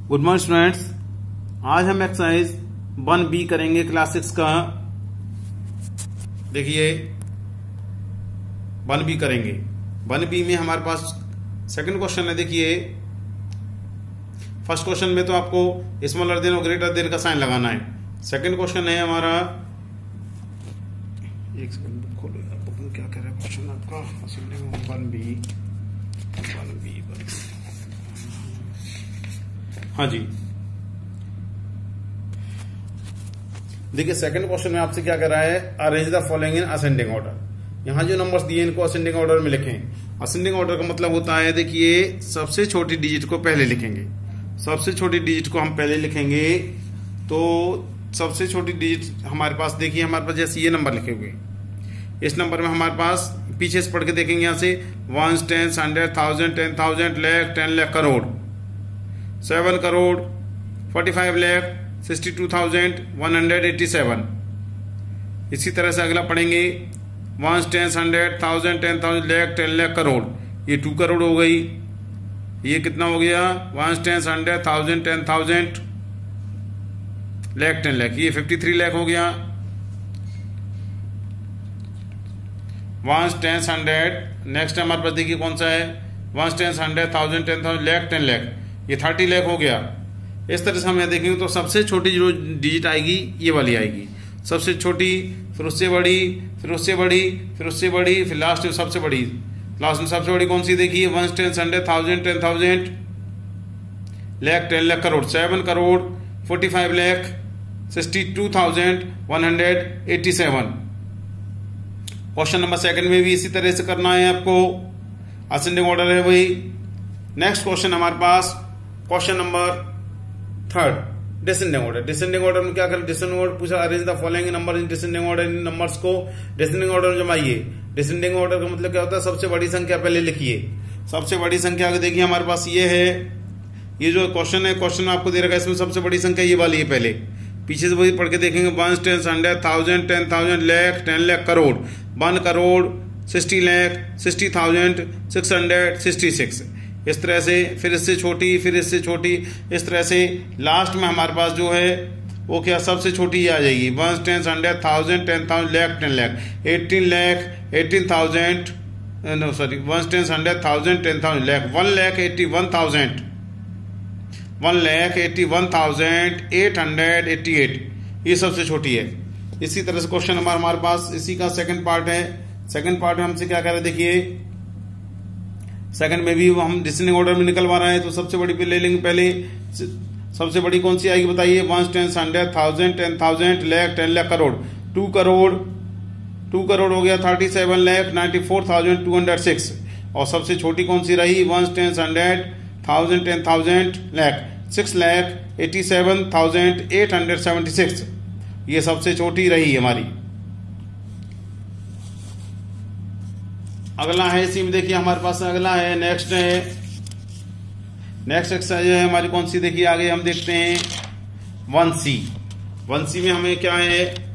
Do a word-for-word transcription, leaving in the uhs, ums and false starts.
Good morning students, आज हम exercise one B करेंगे क्लास सिक्स का। देखिए वन बी करेंगे। वन बी में हमारे पास सेकंड क्वेश्चन है। देखिए फर्स्ट क्वेश्चन में तो आपको स्मॉलर देन और ग्रेटर देन का साइन लगाना है। सेकंड क्वेश्चन है हमारा, एक सेकंड बुक खोलो यार, बुक में क्या कह रहा है क्वेश्चन आपका। वन बी वन बी हाँ जी, देखिए सेकंड क्वेश्चन में आपसे क्या कर रहा है, arrange the following in ascending order. यहां जो नंबर्स दिए इनको असेंडिंग ऑर्डर में लिखें। असेंडिंग ऑर्डर का मतलब होता है, देखिए सबसे छोटी डिजिट को पहले लिखेंगे। सबसे छोटी डिजिट को हम पहले लिखेंगे। तो सबसे छोटी डिजिट हमारे पास, देखिए हमारे पास जैसे ये नंबर लिखे हुए, इस नंबर में हमारे पास पीछे से पढ़ के देखेंगे यहां से one, ten, hundred, thousand, ten thousand, lakh, ten lakh, crore, seven crore, forty five lakh, sixty two thousand, one hundred eighty seven. इसी तरह से अगला पढ़ेंगे one, ten, hundred, thousand, ten thousand, lakh, ten lakh, crore. ये टू करोड़ हो गई। ये कितना हो गया, one, ten, hundred, thousand, ten thousand, lakh, ten lakh. ये फिफ्टी थ्री लैख हो गया। वन, टेन, हंड्रेड, नेक्स्ट हमारे पास देखिए कौन सा है, one, ten, hundred, thousand, ten thousand, lakh, ten lakh. ये थर्टी लैख हो गया। इस तरह से हम यहाँ देखेंगे तो सबसे छोटी जो डिजिट आएगी ये वाली आएगी, सबसे छोटी, फिर उससे बड़ी, फिर उससे बड़ी, फिर उससे बड़ी, फिर लास्ट में सबसे बड़ी। लास्ट में सबसे बड़ी कौन सी देखिए, one, ten, hundred, thousand, ten thousand, lakh, ten lakh, crore, seven crore, forty five lakh, sixty two thousand, one hundred eighty seven. Question number second में भी इसी तरह से करना है आपको, असेंडिंग ऑर्डर है वही। नेक्स्ट क्वेश्चन हमारे पास question number third, descending order. Descending order में क्या करें, डिसेंडिंग ऑर्डर पूछा, arrange the following number in descending order. इन नंबर्स को डिसेंडिंग ऑर्डर में जमाइए। डिसेंडिंग ऑर्डर का मतलब क्या होता है, सबसे बड़ी संख्या पहले लिखिए। सबसे बड़ी संख्या देखिए हमारे पास ये है, ये जो क्वेश्चन है, क्वेश्चन आपको दे रखा है, इसमें सबसे बड़ी संख्या ये वाली है। पहले पीछे से वही पढ़ के देखेंगे, one, ten, hundred, thousand, ten thousand, lakh, ten lakh, crore, one crore, sixty lakh, sixty thousand, six hundred, sixty six. इस तरह से, फिर इससे छोटी, फिर इससे छोटी, इस तरह से लास्ट में हमारे पास जो है वो क्या, सबसे छोटी ही आ जाएगी, one, ten, hundred, thousand, ten thousand, lakh, ten lakh, eighteen lakh, eighteen thousand, no sorry, one, ten, hundred, thousand, ten thousand, lakh, one lakh eighty one thousand, one lakh eighty one thousand, eight hundred eighty eight. ये सबसे छोटी है। इसी तरह से क्वेश्चन नंबर हमारे पास इसी का सेकंड पार्ट है। सेकंड पार्ट में हमसे क्या कह रहे हैं, देखिए सेकंड में भी हम डिसेंडिंग ऑर्डर में निकलवा रहे हैं। तो सबसे बड़ी पे ले लेंगे पहले, सबसे बड़ी कौन सी आएगी बताइए, one, ten, hundred, thousand, ten thousand, lakh, ten lakh, crore, two crore, two crore हो गया, thirty seven lakh, ninety four thousand, two hundred six. और सबसे छोटी कौन सी रही, one, ten, hundred, thousand, ten thousand, lakh, six lakh, eighty seven thousand, eight hundred seventy six. ये सबसे छोटी रही हमारी। अगला है इसी में, देखिए हमारे पास अगला है, नेक्स्ट है, नेक्स्ट एक्सरसाइज है हमारी कौन सी, देखिए आगे हम देखते हैं वन सी। वन सी में हमें क्या है,